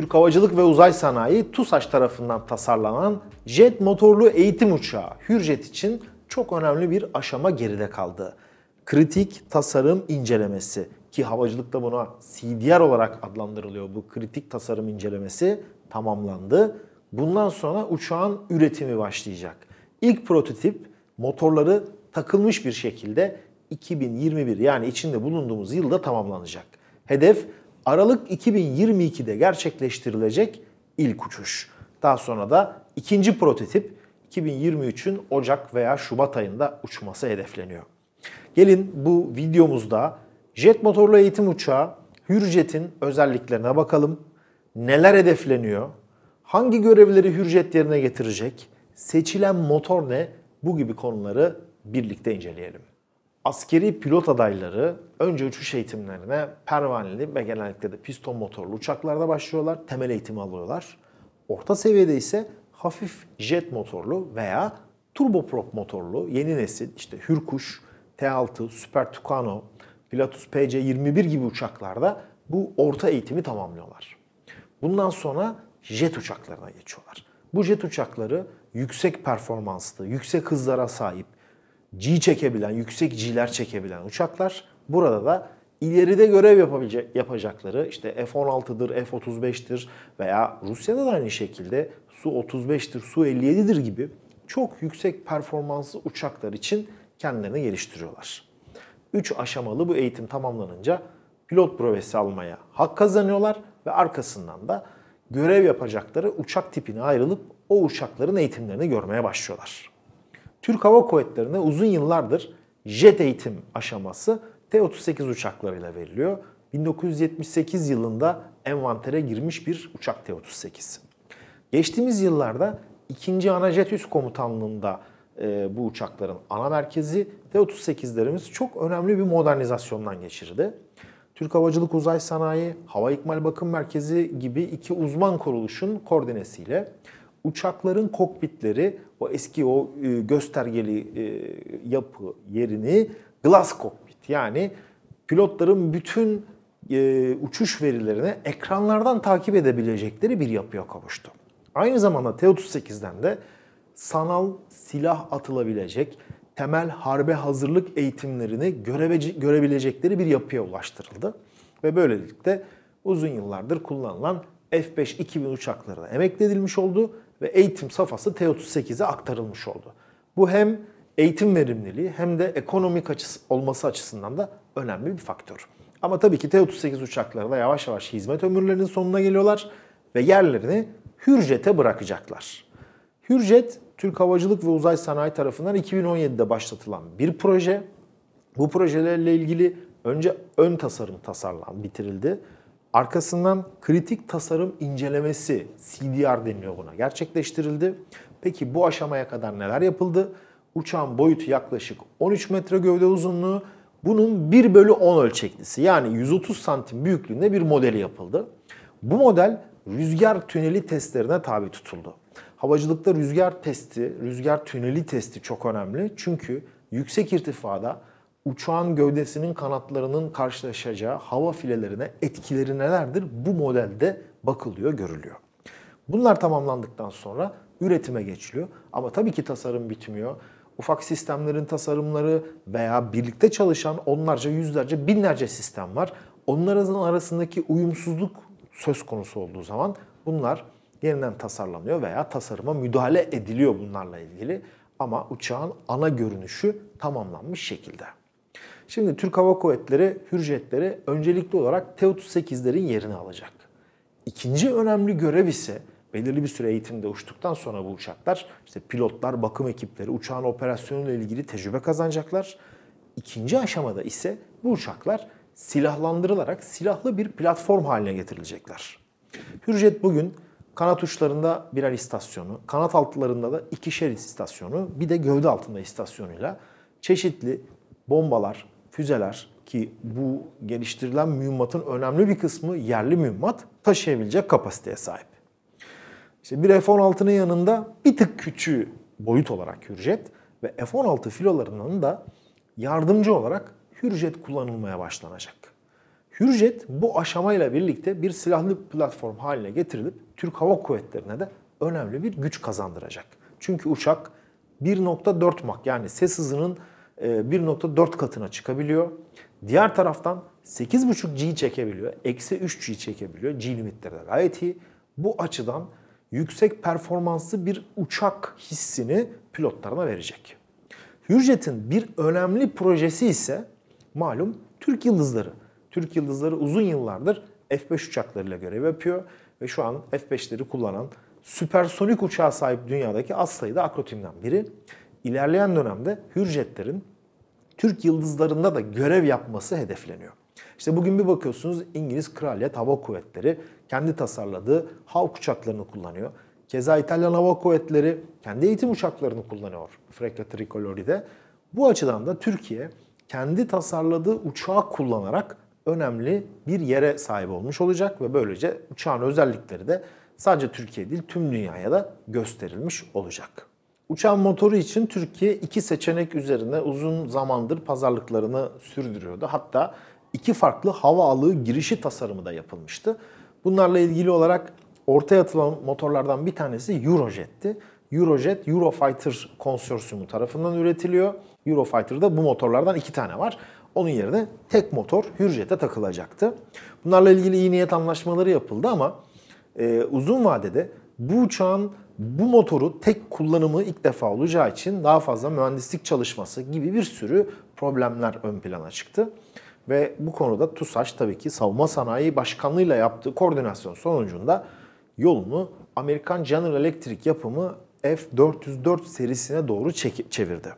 Türk Havacılık ve Uzay Sanayi TUSAŞ tarafından tasarlanan jet motorlu eğitim uçağı Hürjet için çok önemli bir aşama geride kaldı. Kritik tasarım incelemesi, ki havacılıkta buna CDR olarak adlandırılıyor, bu kritik tasarım incelemesi tamamlandı. Bundan sonra uçağın üretimi başlayacak. İlk prototip motorları takılmış bir şekilde 2021, yani içinde bulunduğumuz yılda tamamlanacak. Hedef Aralık 2022'de gerçekleştirilecek ilk uçuş. Daha sonra da ikinci prototip 2023'ün Ocak veya Şubat ayında uçması hedefleniyor. Gelin bu videomuzda jet motorlu eğitim uçağı Hürjet'in özelliklerine bakalım. Neler hedefleniyor? Hangi görevleri Hürjet yerine getirecek? Seçilen motor ne? Bu gibi konuları birlikte inceleyelim. Askeri pilot adayları önce uçuş eğitimlerine pervaneli ve genellikle de piston motorlu uçaklarda başlıyorlar. Temel eğitimi alıyorlar. Orta seviyede ise hafif jet motorlu veya turboprop motorlu yeni nesil işte Hürkuş, T-6, Super Tucano, Pilatus PC-21 gibi uçaklarda bu orta eğitimi tamamlıyorlar. Bundan sonra jet uçaklarına geçiyorlar. Bu jet uçakları yüksek performanslı, yüksek hızlara sahip, G çekebilen, yüksek G'ler çekebilen uçaklar. Burada da ileride görev yapacakları işte F-16'dır, F-35'tir veya Rusya'da da aynı şekilde Su-35'tir, Su-57'dir gibi çok yüksek performanslı uçaklar için kendilerini geliştiriyorlar. 3 aşamalı bu eğitim tamamlanınca pilot brevetsi almaya hak kazanıyorlar ve arkasından da görev yapacakları uçak tipine ayrılıp o uçakların eğitimlerini görmeye başlıyorlar. Türk Hava Kuvvetleri'ne uzun yıllardır jet eğitim aşaması T-38 uçaklarıyla veriliyor. 1978 yılında envantere girmiş bir uçak T-38. Geçtiğimiz yıllarda 2. Ana Jet Üst Komutanlığı'nda bu uçakların ana merkezi T-38'lerimiz çok önemli bir modernizasyondan geçirdi. Türk Havacılık Uzay Sanayi, Hava İkmal Bakım Merkezi gibi iki uzman kuruluşun koordinesiyle uçakların kokpitleri, o eski göstergeli yapı yerini glass cockpit, yani pilotların bütün uçuş verilerini ekranlardan takip edebilecekleri bir yapıya kavuştu. Aynı zamanda T-38'den de sanal silah atılabilecek, temel harbe hazırlık eğitimlerini görebilecekleri bir yapıya ulaştırıldı. Ve böylelikle uzun yıllardır kullanılan F-5-2000 uçakları da emekli edilmiş oldu ve eğitim safhası T-38'e aktarılmış oldu. Bu hem eğitim verimliliği hem de ekonomik olması açısından da önemli bir faktör. Ama tabii ki T-38 uçakları da yavaş yavaş hizmet ömürlerinin sonuna geliyorlar ve yerlerini Hürjet'e bırakacaklar. Hürjet, Türk Havacılık ve Uzay Sanayi tarafından 2017'de başlatılan bir proje. Bu projelerle ilgili önce ön tasarım bitirildi. Arkasından kritik tasarım incelemesi, CDR deniliyor buna, gerçekleştirildi. Peki bu aşamaya kadar neler yapıldı? Uçağın boyutu yaklaşık 13 metre gövde uzunluğu. Bunun 1/10 ölçeklisi, yani 130 santim büyüklüğünde bir modeli yapıldı. Bu model rüzgar tüneli testlerine tabi tutuldu. Havacılıkta rüzgar tüneli testi çok önemli. Çünkü yüksek irtifada uçağın gövdesinin kanatlarının karşılaşacağı hava filelerine etkileri nelerdir? Bu modelde bakılıyor, görülüyor. Bunlar tamamlandıktan sonra üretime geçiliyor. Ama tabii ki tasarım bitmiyor. Ufak sistemlerin tasarımları veya birlikte çalışan onlarca, yüzlerce, binlerce sistem var. Onların arasındaki uyumsuzluk söz konusu olduğu zaman bunlar yeniden tasarlanıyor veya tasarıma müdahale ediliyor bunlarla ilgili. Ama uçağın ana görünüşü tamamlanmış şekilde. Şimdi Türk Hava Kuvvetleri Hürjetleri öncelikli olarak T-38'lerin yerini alacak. İkinci önemli görev ise belirli bir süre eğitimde uçtuktan sonra bu uçaklar, işte pilotlar, bakım ekipleri uçağın operasyonuyla ilgili tecrübe kazanacaklar. İkinci aşamada ise bu uçaklar silahlandırılarak silahlı bir platform haline getirilecekler. Hürjet bugün kanat uçlarında birer istasyonu, kanat altlarında da 2'şer istasyonu, bir de gövde altında istasyonuyla çeşitli bombalar, füzeler, ki bu geliştirilen mühimmatın önemli bir kısmı yerli mühimmat, taşıyabilecek kapasiteye sahip. İşte bir F-16'nın yanında bir tık küçüğü boyut olarak Hürjet ve F-16 filolarının da yardımcı olarak Hürjet kullanılmaya başlanacak. Hürjet bu aşamayla birlikte bir silahlı platform haline getirilip Türk Hava Kuvvetleri'ne de önemli bir güç kazandıracak. Çünkü uçak 1.4 Mach yani ses hızının 1.4 katına çıkabiliyor. Diğer taraftan 8.5 G çekebiliyor. Eksi 3 G çekebiliyor. G limitleri de gayet iyi. Bu açıdan yüksek performanslı bir uçak hissini pilotlarına verecek. Hürjet'in bir önemli projesi ise malum Türk Yıldızları. Türk Yıldızları uzun yıllardır F-5 uçaklarıyla görev yapıyor ve şu an F-5'leri kullanan süpersonik uçağa sahip dünyadaki az sayıda akrotimden biri. İlerleyen dönemde Hürjetlerin Türk Yıldızlarında da görev yapması hedefleniyor. İşte bugün bir bakıyorsunuz İngiliz Kraliyet Hava Kuvvetleri kendi tasarladığı Hawk uçaklarını kullanıyor. Keza İtalyan Hava Kuvvetleri kendi eğitim uçaklarını kullanıyor Freccia Tricolori'de. Bu açıdan da Türkiye kendi tasarladığı uçağı kullanarak önemli bir yere sahip olmuş olacak ve böylece uçağın özellikleri de sadece Türkiye değil tüm dünyaya da gösterilmiş olacak. Uçağın motoru için Türkiye iki seçenek üzerine uzun zamandır pazarlıklarını sürdürüyordu. Hatta iki farklı hava alığı girişi tasarımı da yapılmıştı. Bunlarla ilgili olarak ortaya atılan motorlardan bir tanesi Eurojet'ti. Eurojet, Eurofighter konsorsiyumu tarafından üretiliyor. Eurofighter'da bu motorlardan 2 tane var. Onun yerine tek motor Hürjet'e takılacaktı. Bunlarla ilgili iyi niyet anlaşmaları yapıldı ama uzun vadede bu uçağın bu motoru tek kullanımı ilk defa olacağı için daha fazla mühendislik çalışması gibi bir sürü problemler ön plana çıktı. Ve bu konuda TUSAŞ tabii ki Savunma Sanayi Başkanlığı'yla yaptığı koordinasyon sonucunda yolunu Amerikan General Electric yapımı F404 serisine doğru çevirdi.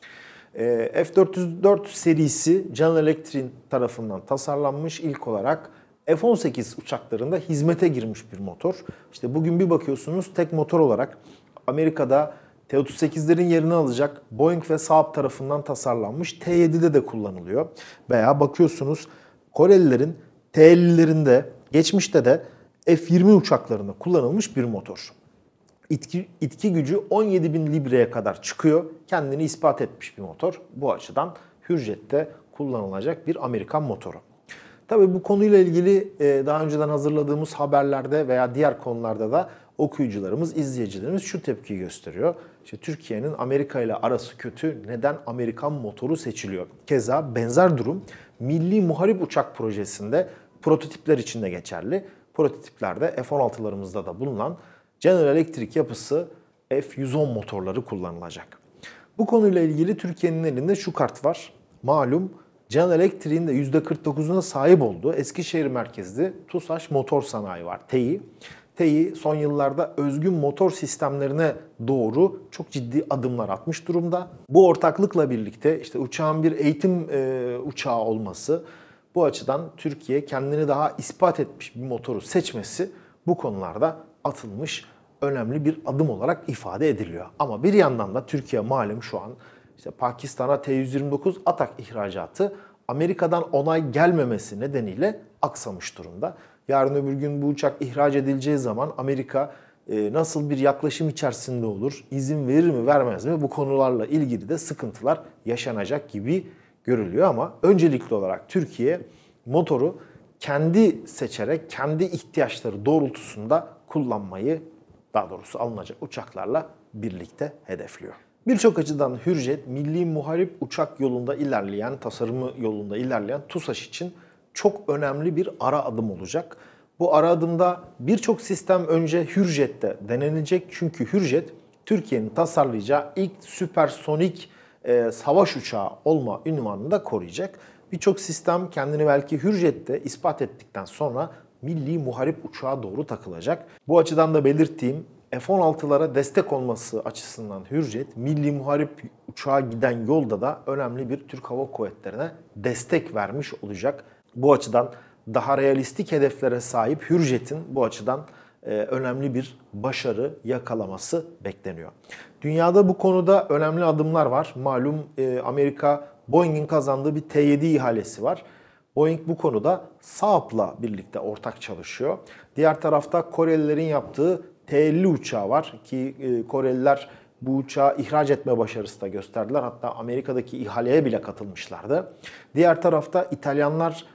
F404 serisi General Electric tarafından tasarlanmış ilk olarak F-18 uçaklarında hizmete girmiş bir motor. İşte bugün bir bakıyorsunuz tek motor olarak Amerika'da T-38'lerin yerini alacak Boeing ve Saab tarafından tasarlanmış T-7'de de kullanılıyor. Veya bakıyorsunuz Korelilerin T-50'lerinde geçmişte de F-20 uçaklarında kullanılmış bir motor. İtki gücü 17.000 libreye kadar çıkıyor. Kendini ispat etmiş bir motor. Bu açıdan Hürjet'te kullanılacak bir Amerikan motoru. Tabii bu konuyla ilgili daha önceden hazırladığımız haberlerde veya diğer konularda da okuyucularımız, izleyicilerimiz şu tepkiyi gösteriyor. İşte Türkiye'nin Amerika ile arası kötü, neden Amerikan motoru seçiliyor? Keza benzer durum Milli Muharip Uçak Projesi'nde prototipler için de geçerli. Prototiplerde F-16'larımızda da bulunan General Electric yapısı F-110 motorları kullanılacak. Bu konuyla ilgili Türkiye'nin elinde şu kart var. Malum General Electric'in de %49'una sahip olduğu Eskişehir merkezli TUSAŞ Motor Sanayi var, TEİ. TEİ son yıllarda özgün motor sistemlerine doğru çok ciddi adımlar atmış durumda. Bu ortaklıkla birlikte işte uçağın bir eğitim uçağı olması, bu açıdan Türkiye kendini daha ispat etmiş bir motoru seçmesi bu konularda atılmış önemli bir adım olarak ifade ediliyor. Ama bir yandan da Türkiye malum şu an işte Pakistan'a T-129 Atak ihracatı Amerika'dan onay gelmemesi nedeniyle aksamış durumda. Yarın öbür gün bu uçak ihraç edileceği zaman Amerika nasıl bir yaklaşım içerisinde olur, izin verir mi vermez mi bu konularla ilgili de sıkıntılar yaşanacak gibi görülüyor ama öncelikli olarak Türkiye motoru kendi seçerek, kendi ihtiyaçları doğrultusunda kullanmayı, daha doğrusu alınacak uçaklarla birlikte hedefliyor. Birçok açıdan Hürjet, milli muharip uçak yolunda ilerleyen, tasarımı yolunda ilerleyen TUSAŞ için çok önemli bir ara adım olacak. Bu ara adımda birçok sistem önce Hürjet'te denenecek. Çünkü Hürjet, Türkiye'nin tasarlayacağı ilk süpersonik savaş uçağı olma ünvanını da koruyacak. Birçok sistem kendini belki Hürjet'te ispat ettikten sonra milli muharip uçağa doğru takılacak. Bu açıdan da belirttiğim F-16'lara destek olması açısından Hürjet, milli muharip uçağa giden yolda da önemli bir Türk Hava Kuvvetleri'ne destek vermiş olacak. Bu açıdan daha realistik hedeflere sahip Hürjet'in bu açıdan önemli bir başarı yakalaması bekleniyor. Dünyada bu konuda önemli adımlar var. Malum Amerika Boeing'in kazandığı bir T-7 ihalesi var. Boeing bu konuda Saab'la birlikte ortak çalışıyor. Diğer tarafta Korelilerin yaptığı T-50 uçağı var ki Koreliler bu uçağı ihraç etme başarısı da gösterdiler. Hatta Amerika'daki ihaleye bile katılmışlardı. Diğer tarafta İtalyanlar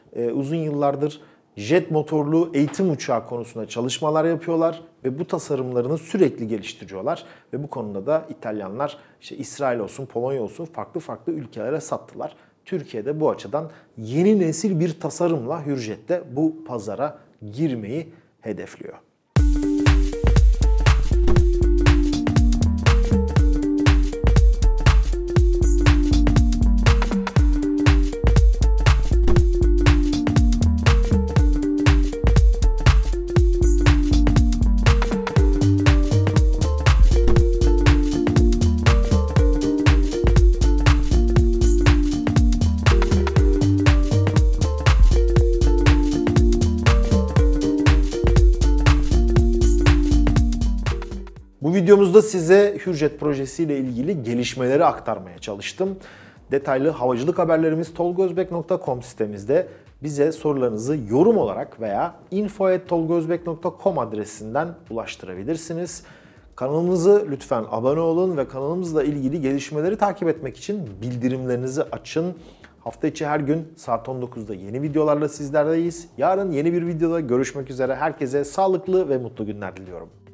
uzun yıllardır jet motorlu eğitim uçağı konusunda çalışmalar yapıyorlar ve bu tasarımlarını sürekli geliştiriyorlar. Ve bu konuda da İtalyanlar işte İsrail olsun, Polonya olsun farklı ülkelere sattılar. Türkiye'de bu açıdan yeni nesil bir tasarımla Hürjet'te bu pazara girmeyi hedefliyor. Bu videomuzda size Hürjet projesiyle ilgili gelişmeleri aktarmaya çalıştım. Detaylı havacılık haberlerimiz tolgozbek.com sitemizde. Bize sorularınızı yorum olarak veya info@tolgozbek.com adresinden ulaştırabilirsiniz. Kanalımıza lütfen abone olun ve kanalımızla ilgili gelişmeleri takip etmek için bildirimlerinizi açın. Hafta içi her gün saat 19'da yeni videolarla sizlerleyiz. Yarın yeni bir videoda görüşmek üzere. Herkese sağlıklı ve mutlu günler diliyorum.